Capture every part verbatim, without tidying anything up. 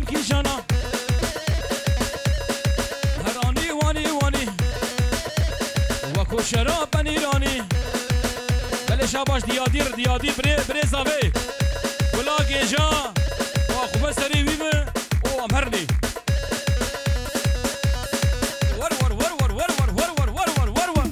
کی جانا هرانی وانی وانی وکو شراب بنیرانی بله شاباش دیادیر دیادی بری بری زاوی کلا گیجا و خوبه سری ویمه او امهرنی ور ور ور ور ور ور ور ور ور ور ور ور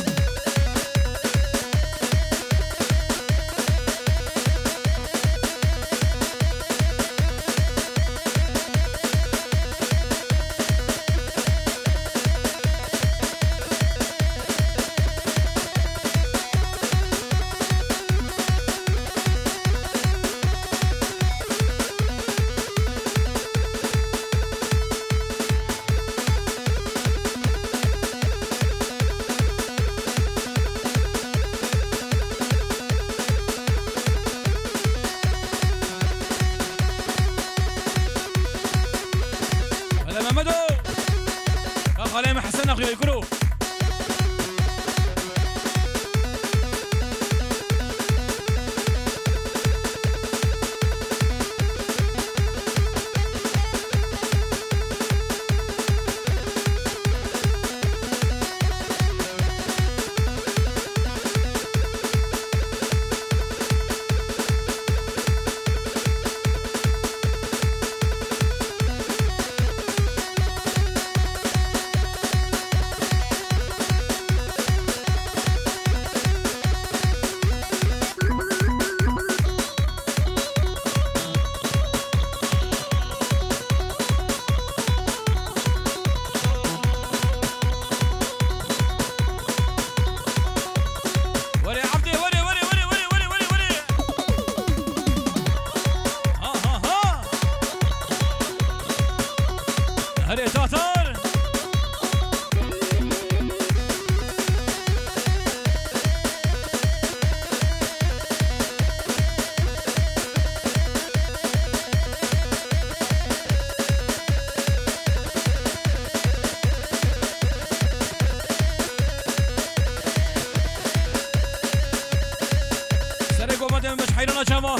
يقولوا مش حيرنا جماعة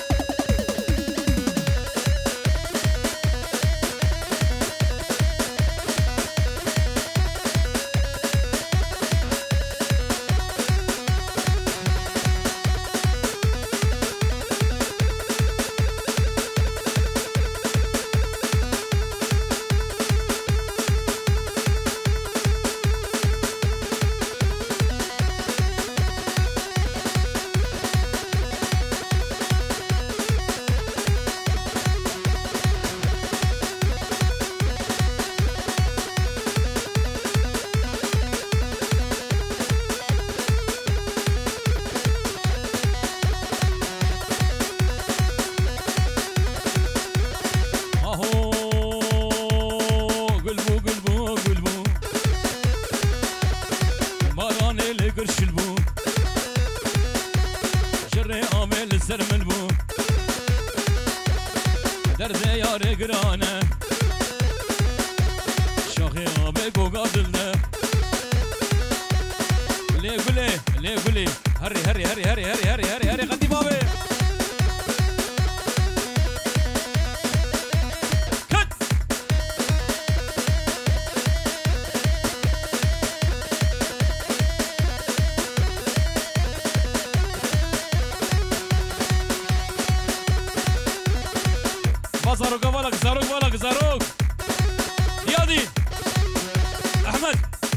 زاروك بالك زاروك بالك زاروك يادي احمد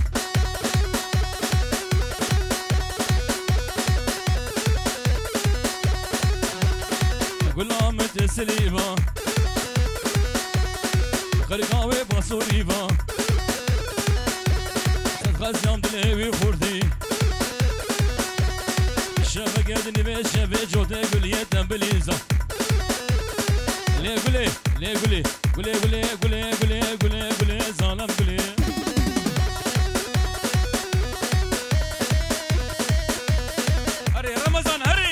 قول مت سليبا خرقاوي باسوريبا غزام دلوي خوردي الشبك يدني بالشبك جوتي قول يتم بليزا ليه قولي ليه قولي قولي قولي قولي قولي قولي قولي ظالم قولي هري رمضان هري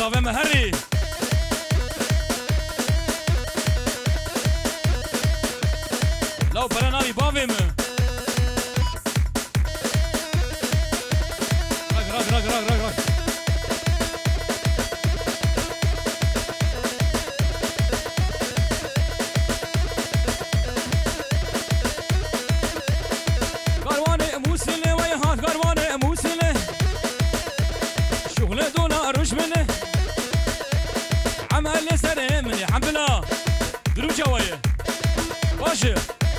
زاوه مهری لو برنامي باوي من راك راك راك راك راك راك قرواني موسلي ويهات قرواني موسلي شغل دولار وش منه عمل سري مني الحمد لله درو جوايه باشه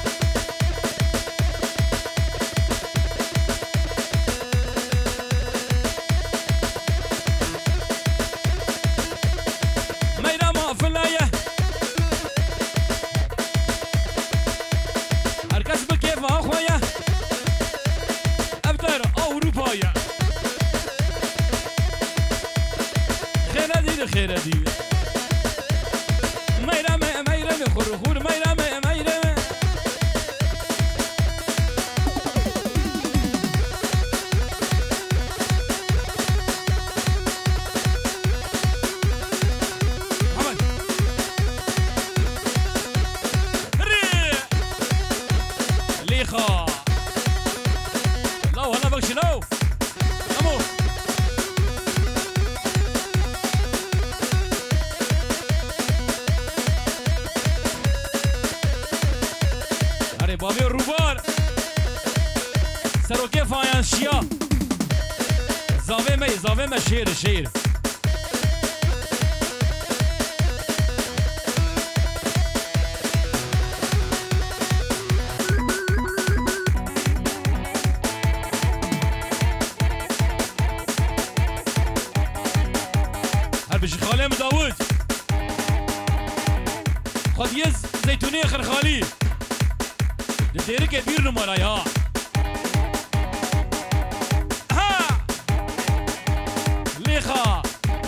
خير دي ميرا ميرا خور خور ميرا ميرا محمد ري ليخا لا والله بكشي لو امو بابي الروبار سروكي فايان شيا زاوي مي زاوي ما شير شير هل بشي خالي مداود خد يز زيتونية خر خالي ديري كبير نمرة يا ها ليخا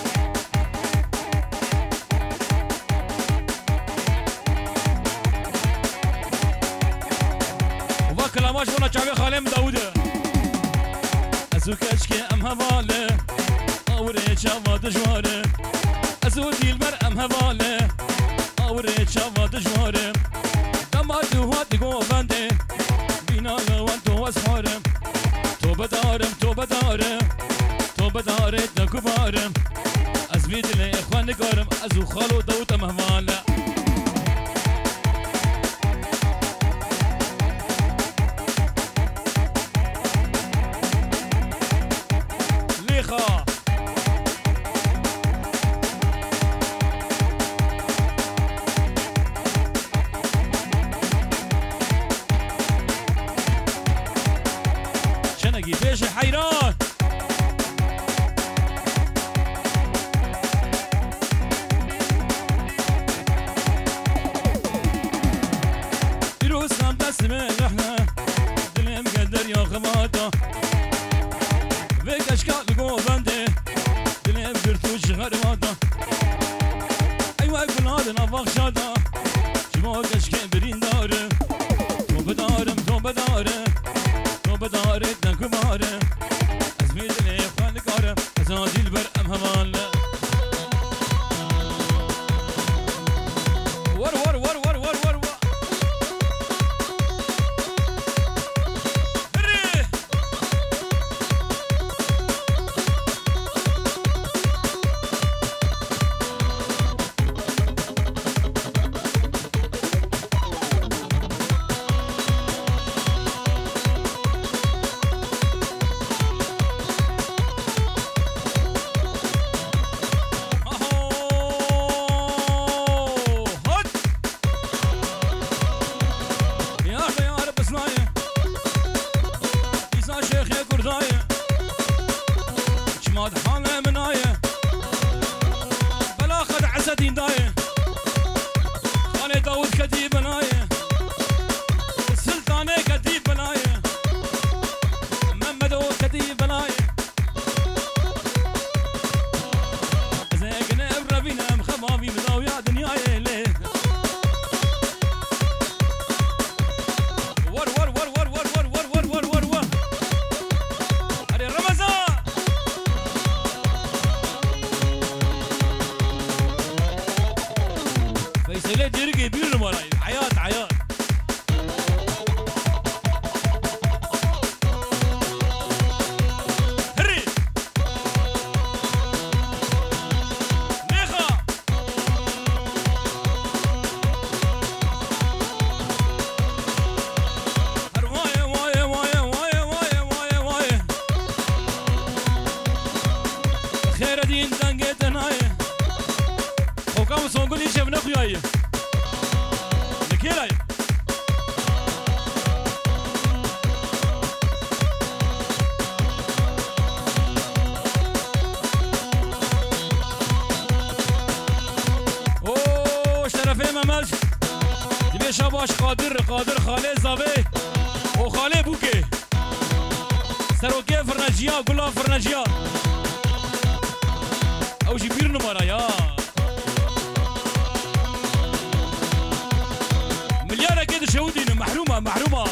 وفا كلاماش بنا شعبي خالم داوده ازو كشكي ام هواله اوري شاوا دجواره ازو ديلبر ام هواله اوري شاوا دجواره دماد هات گوونده بینا لوان تو اسحارم تو بدارم تو بدارم تو بداره دکوبارم از ویدل اخوان نگارم از او خالو دوت مهواله لیخا بيش حيران يروسنا بسمة نحنا دلهم قدر يا خماتا فيك اشكال قوبندي دلهم قرتوش غرماتا ايوه قول هذا نفاق شادا شماك اشكال برين دارم تو بدارم تو بدارم تو بدارم نكبارم أزميل لي خان كارم أزادي البر أم هواله ور ور ور ور ور ور ور دین دنگه تنهای خوکام سونگولی شب نخویایی نکیرای اوه شرفه مملش دیگه شباش قادر قادر خاله زاوه و خاله بوکه سروکه فرنجیا گلا فرنجیا او جی بیر نمارا یا مليارة كده شهودين محرومة محرومة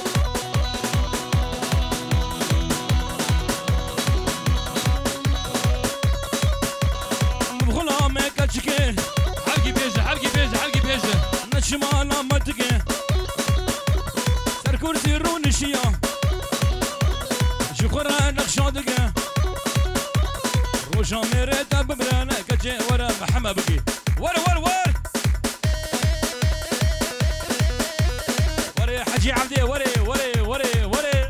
بخلها ما كاتشكي حلقي بيجة حلقي بيجة حلقي بيجة نشما انا ما تكي سر كرسي رون الشيا شخورا نقشا دكي روشا ميريتا ببرانا كاتشي ورا محمد بكي ورا ورا ورا حجي عبدي وري وري وري وري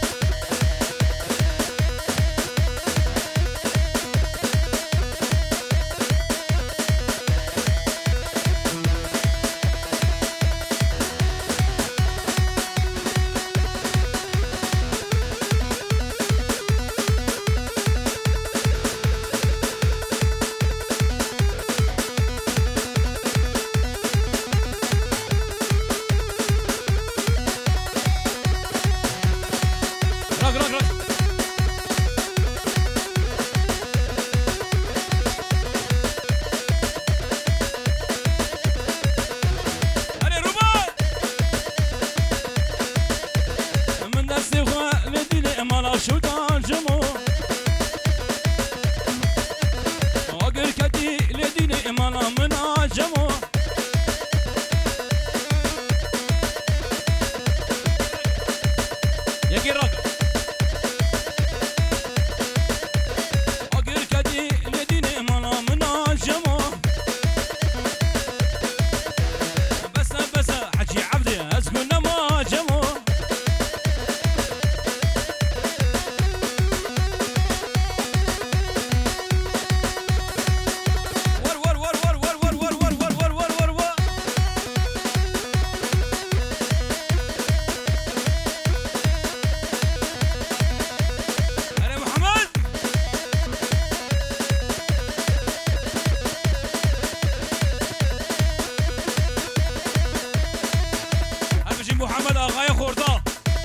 محمد آقای خوردا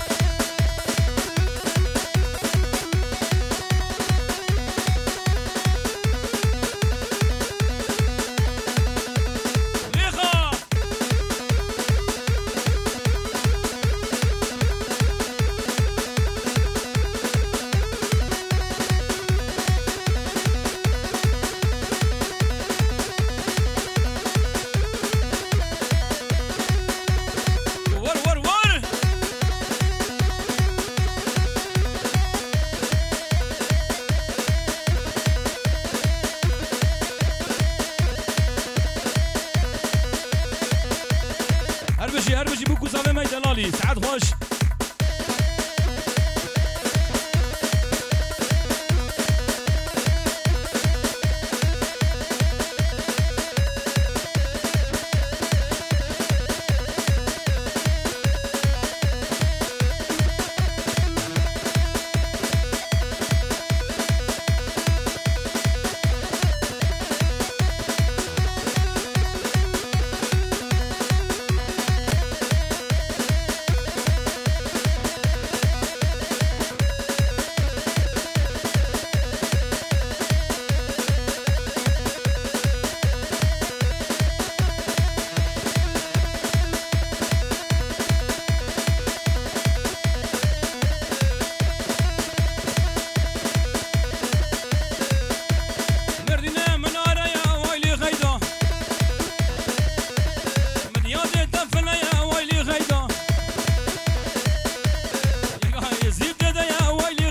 هربشي هربشي بوكو زاوي ماي دلالي سعد خوش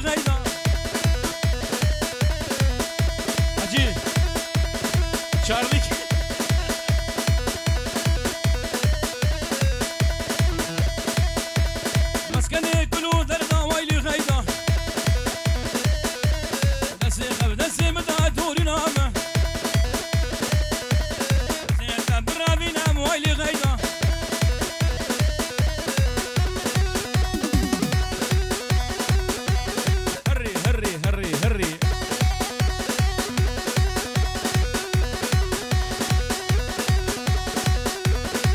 Charlie